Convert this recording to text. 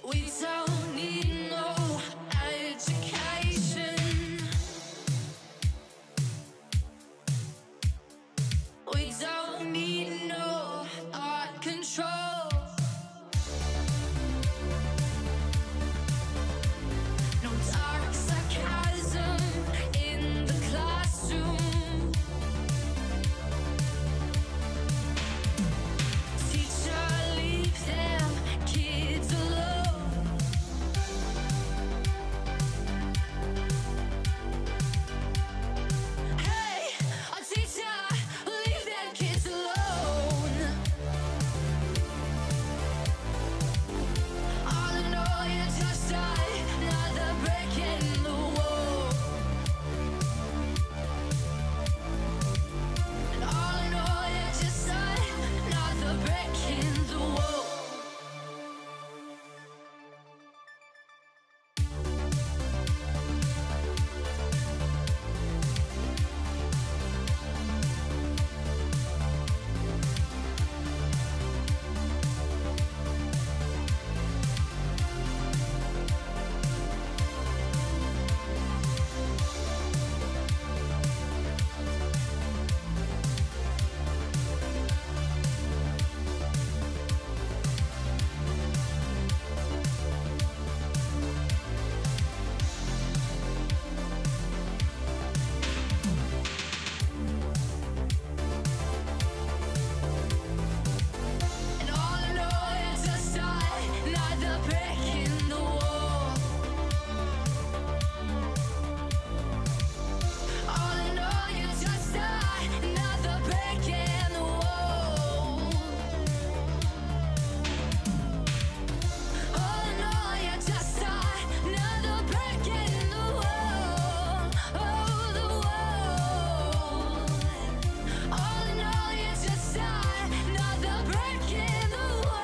We don't need no education. We don't need no thought control. No dark sarcasm in the classroom. Teacher, leave them kids alone. Hey, a teacher, leave them kids alone. All in all, you just died, another break in the wall. And all in all, you just died, another break in the wall. And all in all, you just died, another break in the wall. All in all, you just died, another break in the wall. All in all, you just died, another break in the wall. Oh, the wall. All in all, you just died, another break in the wall.